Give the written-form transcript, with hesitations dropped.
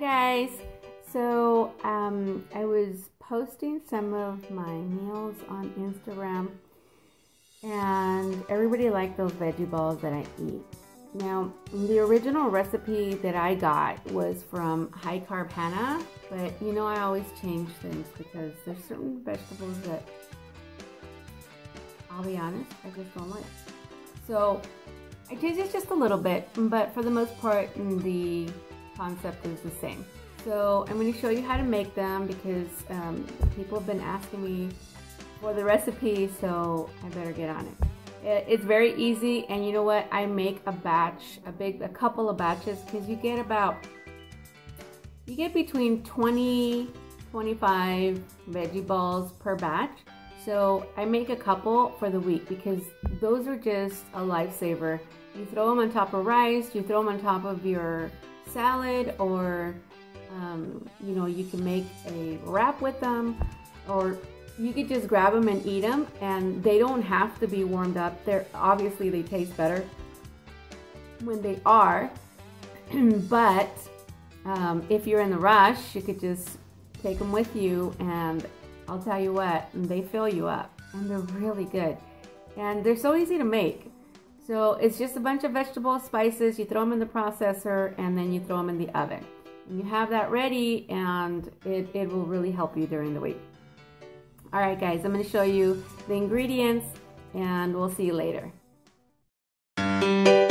Guys, so I was posting some of my meals on Instagram and everybody liked those veggie balls that I eat. Now, the original recipe that I got was from High Carb Hannah, but you know I always change things because there's certain vegetables that, I'll be honest, I just don't like. So I changed it just a little bit, but for the most part the concept is the same. So I'm going to show you how to make them because people have been asking me for the recipe, so I better get on it. It's very easy, and you know what? I make a batch, a couple of batches, because you get between 20-25 veggie balls per batch. So I make a couple for the week because those are just a lifesaver. You throw them on top of rice, you throw them on top of your salad, or you know, you can make a wrap with them, or you could just grab them and eat them, and they don't have to be warmed up. Obviously they taste better when they are, but if you're in the rush, you could just take them with you, and I'll tell you what, they fill you up, and they're really good, and they're so easy to make. So it's just a bunch of vegetable spices, you throw them in the processor, and then you throw them in the oven. And you have that ready, and it will really help you during the week. All right, guys, I'm going to show you the ingredients, and we'll see you later.